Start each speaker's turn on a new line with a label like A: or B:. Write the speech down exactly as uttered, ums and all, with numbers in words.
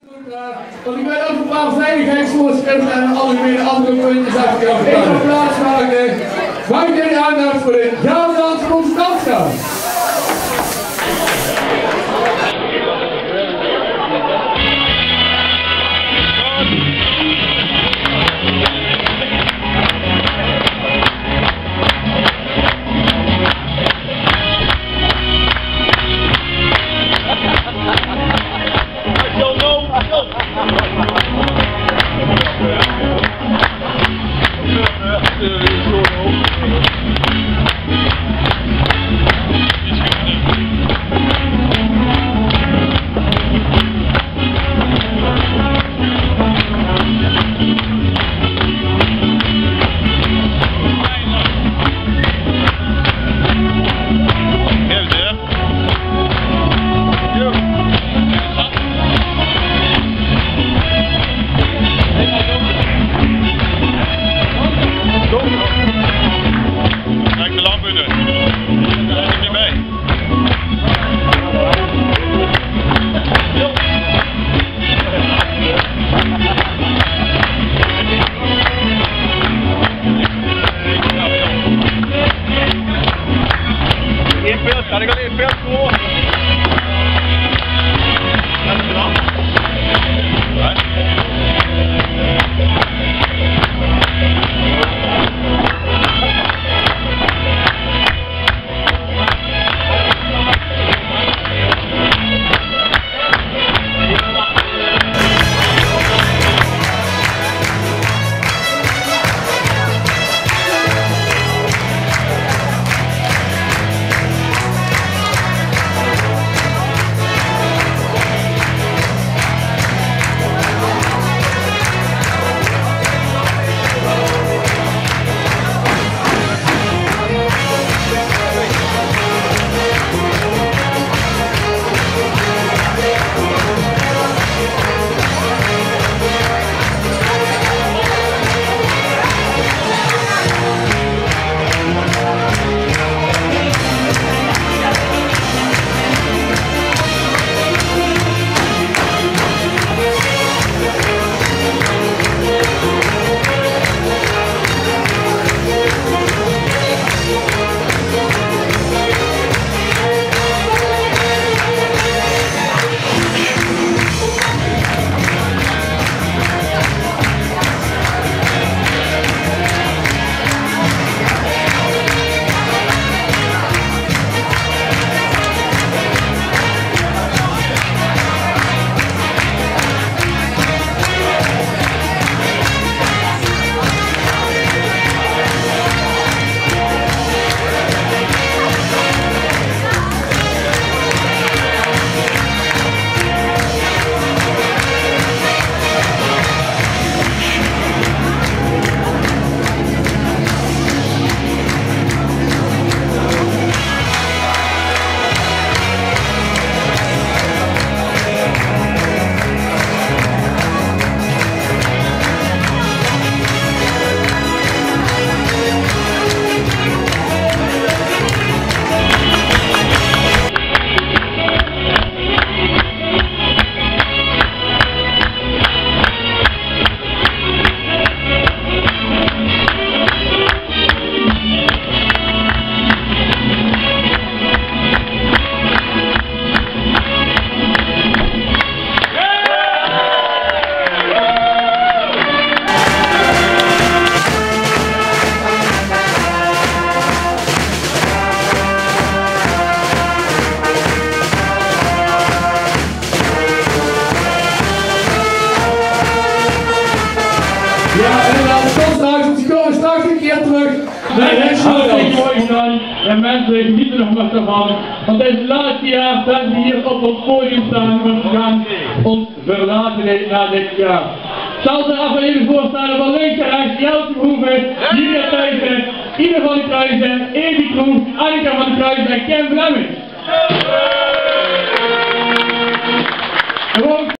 A: Want ik ben ook een paar veiligheidsvoorschriften en al die andere puntjes uitgekomen. Ik ga plaatsmaken. Buiten jullie aandacht voor de Gelderlandse Constantstad.
B: Kan ik al even ver voor? Dat is gedaan.
A: Ja, inderdaad, de Constantstad, ze komen straks een keer terug.
C: Nee, dat is hartstikke mooi gedaan. En mensen genieten er nog wat van. Want het is het laatste jaar dat we hier op het podium staan. Want we gaan ons verlaten na dit jaar. Zal er af en even voorstellen van links en rechts, Jeltje Verhoeven, Julia Thijssen, Ine van de Kruijsen, Evi Kroes, Annika van de Kruijsen en Ken Flemming.